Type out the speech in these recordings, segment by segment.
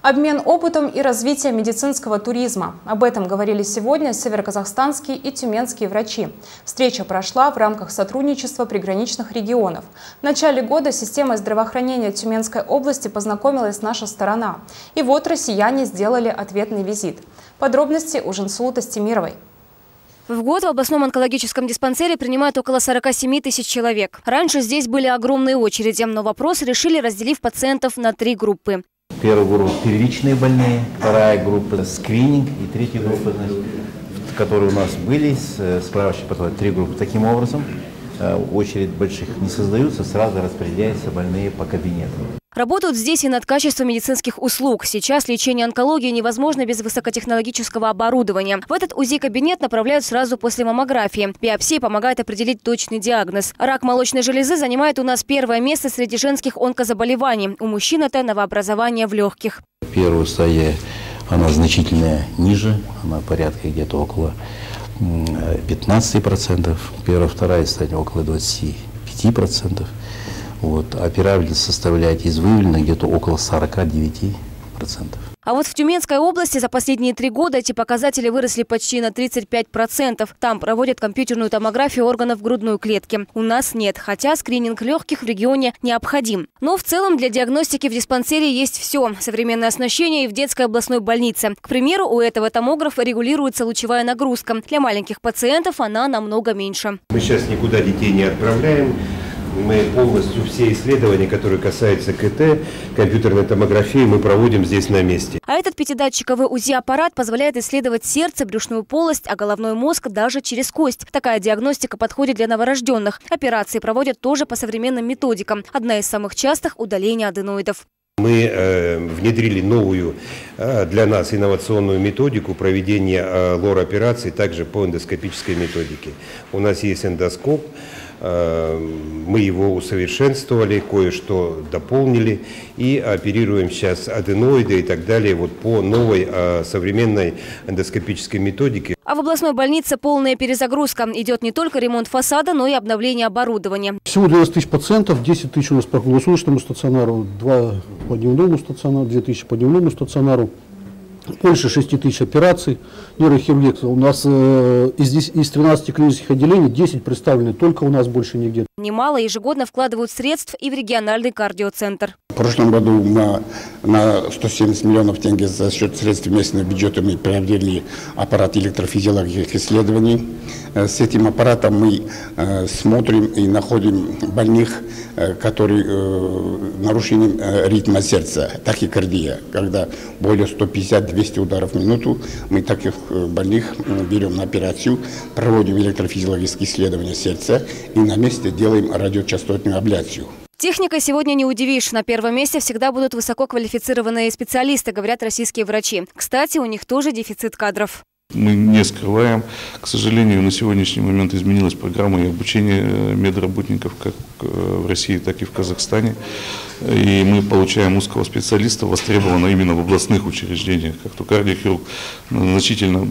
Обмен опытом и развитие медицинского туризма. Об этом говорили сегодня североказахстанские и тюменские врачи. Встреча прошла в рамках сотрудничества приграничных регионов. В начале года с системой здравоохранения Тюменской области познакомилась наша сторона. И вот россияне сделали ответный визит. Подробности у Жансулу Тастемировой. В год в областном онкологическом диспансере принимают около 47 тысяч человек. Раньше здесь были огромные очереди, но вопрос решили, разделив пациентов на 3 группы. Первая группа – первичные больные, вторая группа – скрининг и третья группа, которые у нас были, справочник подходит 3 группы. Таким образом, очередь больших не создаются, сразу распределяются больные по кабинетам. Работают здесь и над качеством медицинских услуг. Сейчас лечение онкологии невозможно без высокотехнологического оборудования. В этот УЗИ-кабинет направляют сразу после маммографии. Биопсия помогает определить точный диагноз. Рак молочной железы занимает у нас первое место среди женских онкозаболеваний. У мужчин это новообразование в легких. Первая стадия, она значительно ниже, она порядка где-то около 15%. Вторая стадия около 25%. Операбельность составляет из выявленных где-то около 49%. А вот в Тюменской области за последние 3 года эти показатели выросли почти на 35%. Там проводят компьютерную томографию органов грудной клетки. У нас нет, хотя скрининг легких в регионе необходим. Но в целом для диагностики в диспансере есть все. Современное оснащение и в детской областной больнице. К примеру, у этого томографа регулируется лучевая нагрузка. Для маленьких пациентов она намного меньше. Мы сейчас никуда детей не отправляем. Мы полностью все исследования, которые касаются КТ, компьютерной томографии, мы проводим здесь на месте. А этот 5-датчиковый УЗИ-аппарат позволяет исследовать сердце, брюшную полость, а головной мозг даже через кость. Такая диагностика подходит для новорожденных. Операции проводят тоже по современным методикам. Одна из самых частых – удаление аденоидов. Мы внедрили новую для нас инновационную методику проведения лор-операций также по эндоскопической методике. У нас есть эндоскоп. Мы его усовершенствовали, кое-что дополнили и оперируем сейчас аденоиды и так далее по новой современной эндоскопической методике. А в областной больнице полная перезагрузка. Идет не только ремонт фасада, но и обновление оборудования. Всего 12 тысяч пациентов, 10 тысяч у нас по круглосуточному стационару, 2 по дневному стационару, 2 тысячи по дневному стационару. Больше 6 тысяч операций, нейрохирургия. У нас из 13 клинических отделений 10 представлены, только у нас больше нигде. Немало ежегодно вкладывают средств и в региональный кардиоцентр. В прошлом году на 170 миллионов тенге за счет средств местного бюджета мы приобрели аппарат электрофизиологических исследований. С этим аппаратом мы смотрим и находим больных, которые нарушением ритма сердца, тахикардия, когда более 150-200 ударов в минуту. Мы таких больных берем на операцию, проводим электрофизиологические исследования сердца и на месте делаем радиочастотную абляцию. Техникой сегодня не удивишь. На первом месте всегда будут высококвалифицированные специалисты, говорят российские врачи. Кстати, у них тоже дефицит кадров. Мы не скрываем. К сожалению, на сегодняшний момент изменилась программа и обучения медработников как в России, так и в Казахстане. И мы получаем узкого специалиста, востребованного именно в областных учреждениях, как то кардиохирург, значительно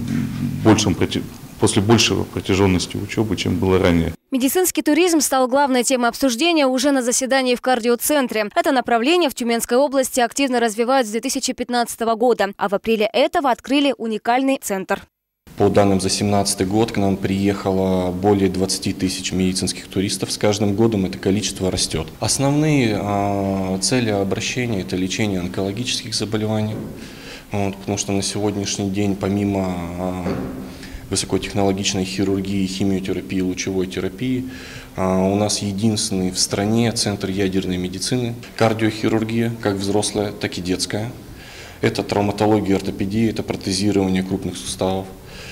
после большего протяженности учебы, чем было ранее. Медицинский туризм стал главной темой обсуждения уже на заседании в кардиоцентре. Это направление в Тюменской области активно развивают с 2015 года, а в апреле этого открыли уникальный центр. По данным за 2017 год к нам приехало более 20 тысяч медицинских туристов. С каждым годом это количество растет. Основные цели обращения – это лечение онкологических заболеваний, потому что на сегодняшний день помимо высокотехнологичной хирургии, химиотерапии, лучевой терапии. У нас единственный в стране центр ядерной медицины. Кардиохирургия, как взрослая, так и детская. Это травматология, ортопедия, это протезирование крупных суставов.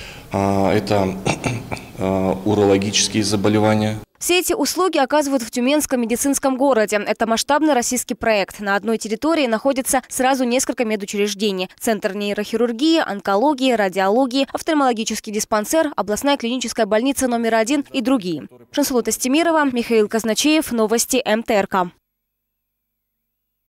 Это урологические заболевания. Все эти услуги оказывают в Тюменском медицинском городе. Это масштабный российский проект. На одной территории находится сразу несколько медучреждений. Центр нейрохирургии, онкологии, радиологии, офтальмологический диспансер, областная клиническая больница номер 1 и другие. Жансулу Тастемирова, Михаил Казначеев, новости МТРК.